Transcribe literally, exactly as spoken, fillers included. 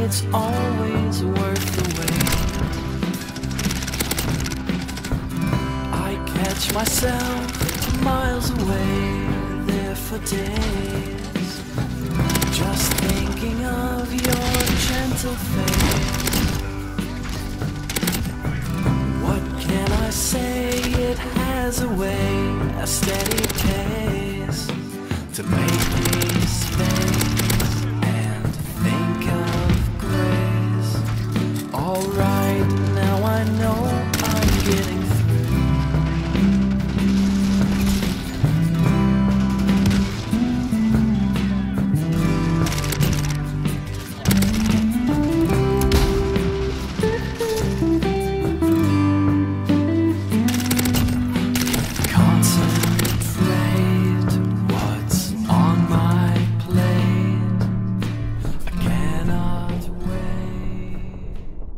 it's always worth the wait. I catch myself miles away there for days, just thinking of your gentle face. What can I say? It has a way, a steady pace to make me